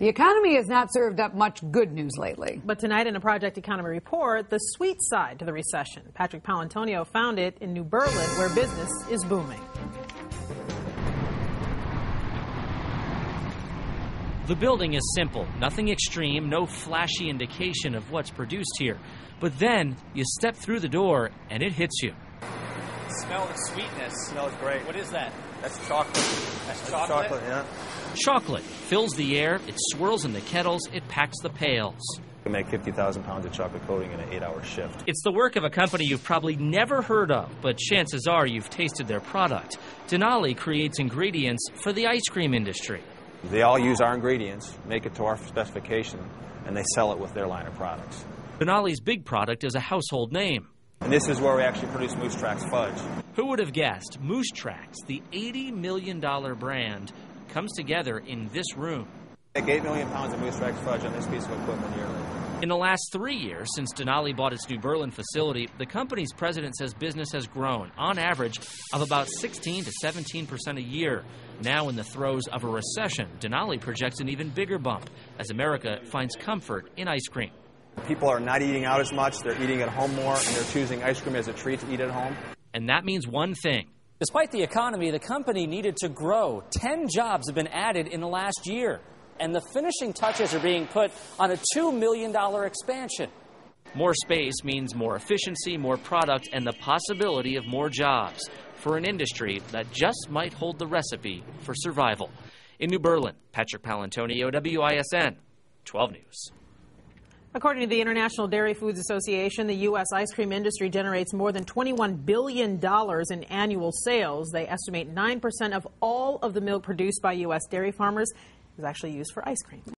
The economy has not served up much good news lately. But tonight in a Project Economy report, the sweet side to the recession. Patrick Paolantonio found it in New Berlin, where business is booming. The building is simple, nothing extreme, no flashy indication of what's produced here. But then you step through the door and it hits you. Smell the sweetness. Smells great. What is that? That's chocolate. That's chocolate? Yeah. Chocolate fills the air, it swirls in the kettles, it packs the pails. We make 50,000 pounds of chocolate coating in an 8-hour shift. It's the work of a company you've probably never heard of, but chances are you've tasted their product. Denali creates ingredients for the ice cream industry. They all use our ingredients, make it to our specification, and they sell it with their line of products. Denali's big product is a household name. And this is where we actually produce Moose Tracks fudge. Who would have guessed Moose Tracks, the $80 million brand, comes together in this room? Make 8 million pounds of Moose Tracks fudge on this piece of equipment yearly. In the last 3 years, since Denali bought its New Berlin facility, the company's president says business has grown, on average, of about 16 to 17% a year. Now, in the throes of a recession, Denali projects an even bigger bump as America finds comfort in ice cream. People are not eating out as much, they're eating at home more, and they're choosing ice cream as a treat to eat at home. And that means one thing. Despite the economy, the company needed to grow. 10 jobs have been added in the last year, and the finishing touches are being put on a $2 million expansion. More space means more efficiency, more product, and the possibility of more jobs for an industry that just might hold the recipe for survival. In New Berlin, Patrick Paolantonio, WISN 12 News. According to the International Dairy Foods Association, the U.S. ice cream industry generates more than $21 billion in annual sales. They estimate 9% of all of the milk produced by U.S. dairy farmers is actually used for ice cream.